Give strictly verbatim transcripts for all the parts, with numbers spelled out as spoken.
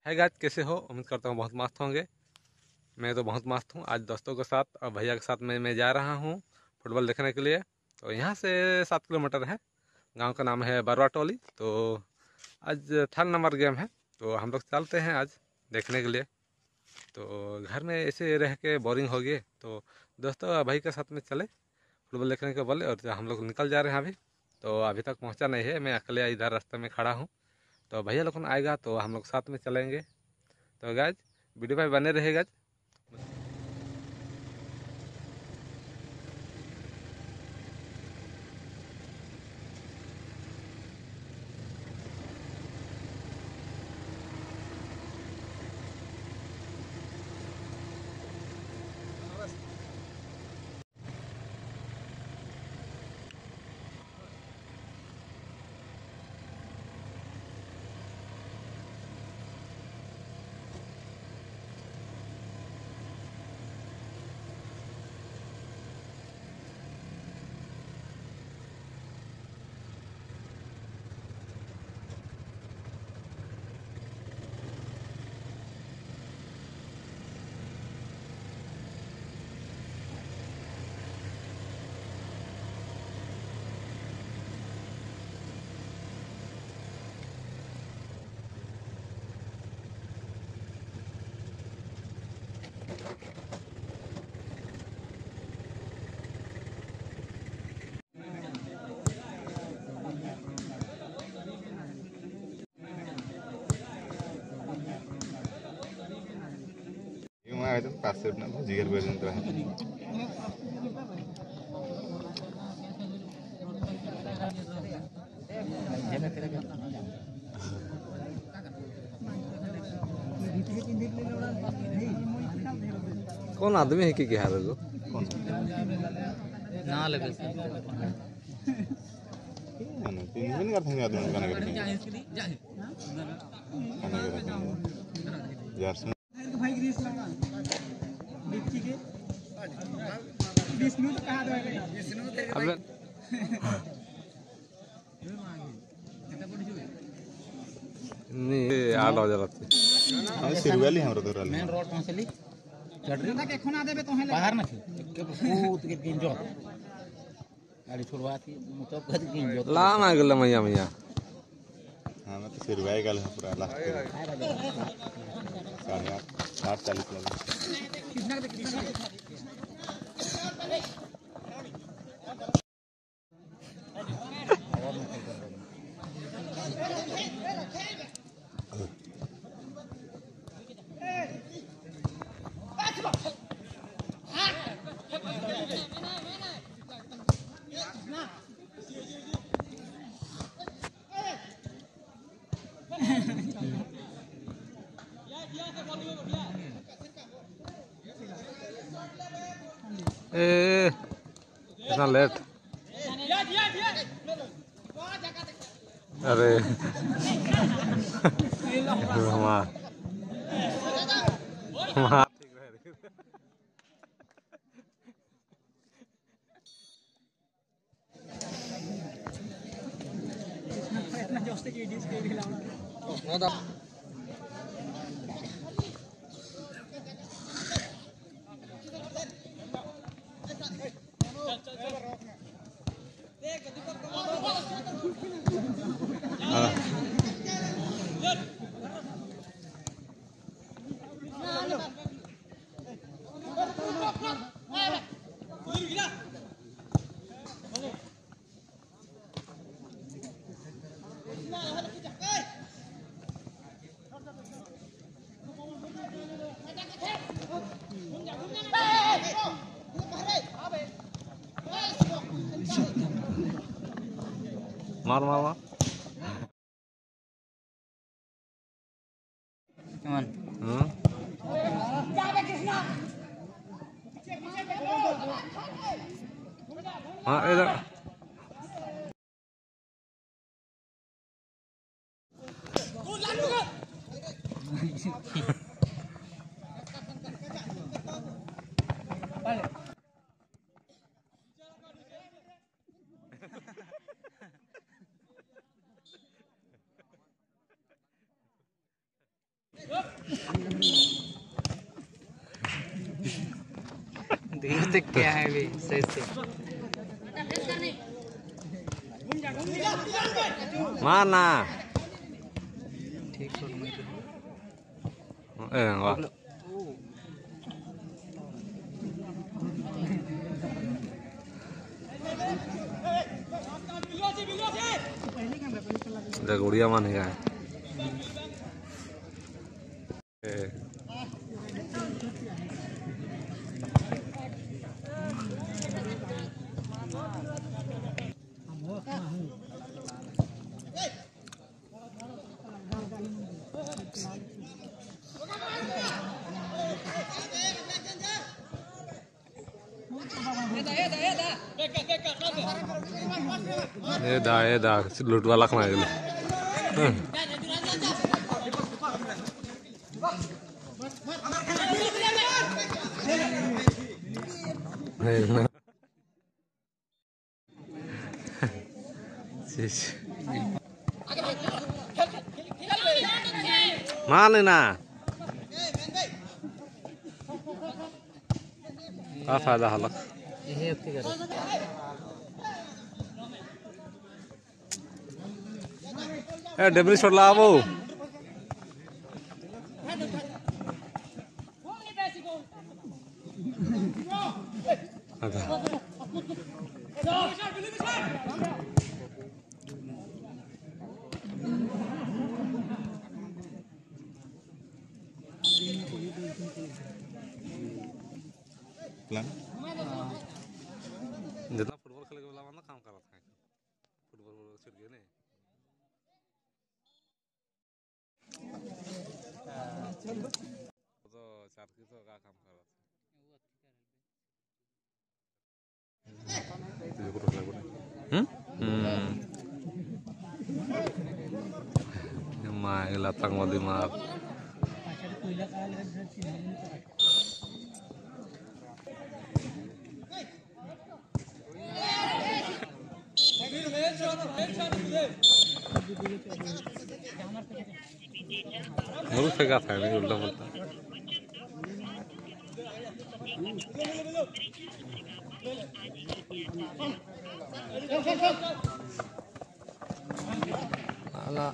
है गाइस, कैसे हो? उम्मीद करता हूँ बहुत मस्त होंगे। मैं तो बहुत मस्त हूँ। आज दोस्तों के साथ और भैया के साथ मैं मैं जा रहा हूँ फुटबॉल देखने के लिए। तो यहाँ से सात किलोमीटर है। गांव का नाम है बरवा टोली। तो आज थर्ड नंबर गेम है, तो हम लोग चलते हैं आज देखने के लिए। तो घर में ऐसे रह के बोरिंग हो गए, तो दोस्तों और भाई के साथ में चले फुटबॉल देखने के बोले, और हम लोग निकल जा रहे हैं अभी। तो अभी तक पहुँचा नहीं है, मैं अकेले इधर रास्ते में खड़ा हूँ। तो भैया लोग आएगा तो हम लोग साथ में चलेंगे। तो गाइज वीडियो में बने रहेगा। itu pasir na jigar berin tuh. कौन आदमी है कि क्या है वो? कौन ना लगे से ano तीन दिन करते हैं आदमी खाना करते हैं खाना करते हैं यार सुन भाई ग्रीस लगा डिक्की के विष्णु तो कहा दो विष्णु तेरे अब नहीं आलो जरा हम सिरवाली हम रोड वाले मेन रोड पहुंचली चढ़री ना के खोना देबे तो है बाहर ना थी के कूद के गिंजो गाड़ी छोड़वा थी मतलब कद गिंजो ला ना गल मैया मैया हाँ मैं तो सिरवाई गल है पूरा लास्ट साढ़े आठ आठ चालीस लगे कितना के कितना ए इतना लेट। अरे वहाँ वहाँ इतना जोस्ते की डिस के हिलाना मार मार मार कमान हम्म हाँ इधर देखते क्या है भी सही से माना ठीक छोड़ में ए वाह देख उड़िया मान है ए दा ए दा लुटवा लाख मार गेल मान ना का फायदा हलक यही अति कर ए डेबरी छोड़ ला वो प्लान जितना फुटबॉल खेल के वाला बंदा काम कर रहा था फुटबॉल छूट गए नहीं तो चार की तो का काम कर रहा था हम्म माइला तंगवादी मार मुझे फेंका था नहीं उल्टा पुल्टा आला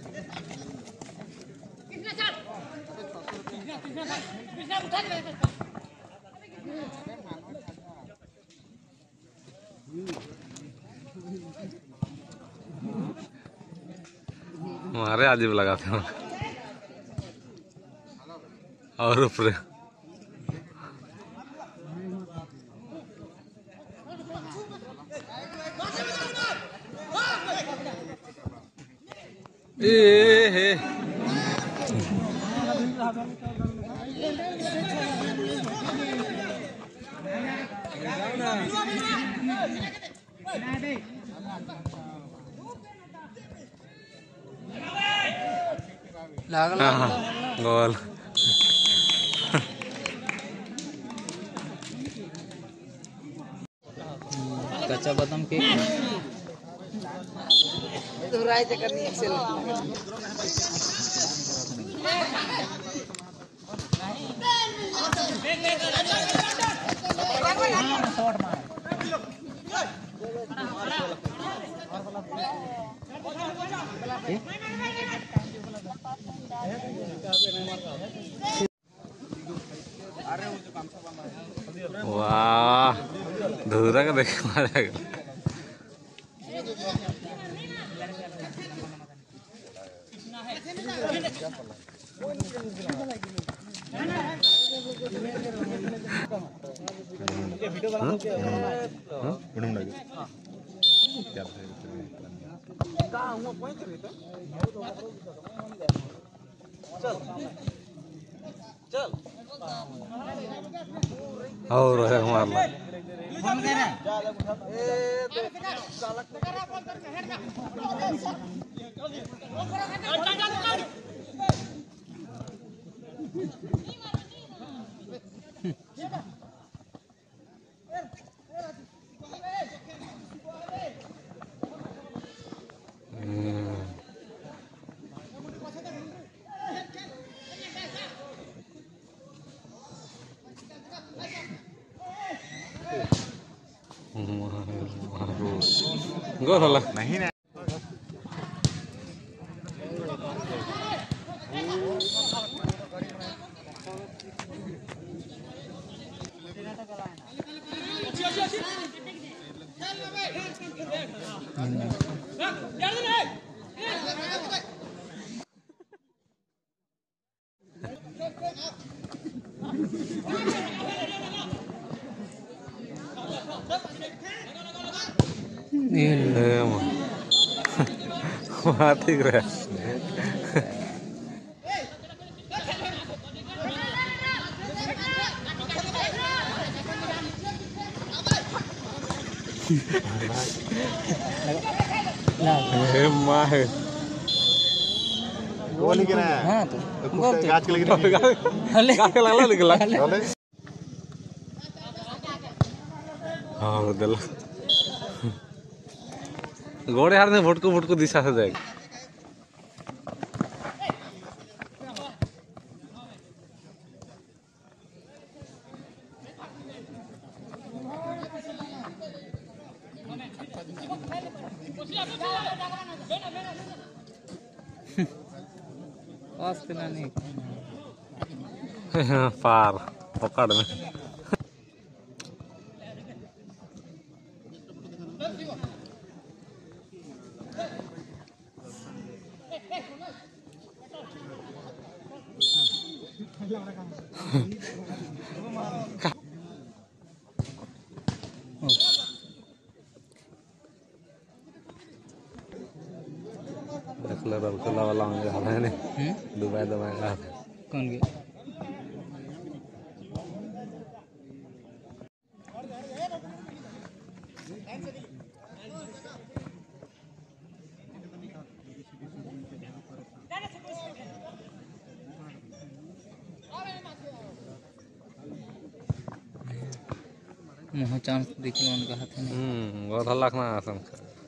हमारे अजीब लगाते हैं और ऊपर ए हे लागला गोल कच्चा बादाम केक तो राय करनी एक्सेल वाह धूरा का देख मारा उड़म लगे क्या चल और है हमारा फोन कर गोल होला नहीं ना वहाँ ठीक रहे माँ है गोली के ना हाँ तो गाछ के लगी गाछ के लगला निकला बोले हाँ दिल गोड़े हार में भुटको भुटको दिशा से देख नहीं पार पकड़ में देख ले रलकला वाला मुझे हाल है नहीं दुबई दबाई का कौन गया मुँह चांस देखने उनका हाथ है हम्म बहुत हल्ला ना आसन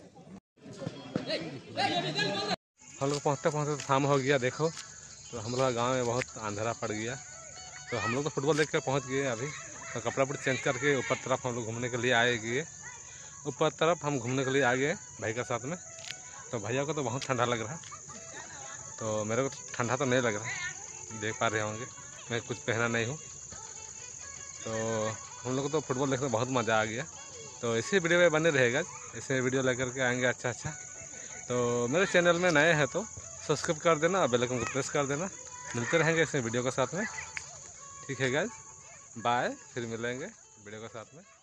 हम लोग पहुँचते पहुँचते तो शाम हो गया देखो तो हम लोग गाँव में बहुत अंधेरा पड़ गया तो हम लोग तो फुटबॉल देख कर पहुँच गए अभी तो कपड़ा वपड़ा चेंज करके ऊपर तरफ हम लोग घूमने के लिए आए गए ऊपर तरफ हम घूमने के लिए आ गए भाई के साथ में तो भैया को तो बहुत ठंडा लग रहा तो मेरे को ठंडा तो नहीं लग रहा देख पा रहे होंगे मैं कुछ पहना नहीं हूँ तो हम लोग को तो फुटबॉल देखने बहुत मज़ा आ गया तो इसी वीडियो में बने रहेगा ऐसे वीडियो लेकर के आएंगे अच्छा अच्छा तो मेरे चैनल में नए हैं तो सब्सक्राइब कर देना बेल आइकन को प्रेस कर देना मिलते रहेंगे इस वीडियो के साथ में ठीक है गाइस बाय फिर मिलेंगे वीडियो के साथ में।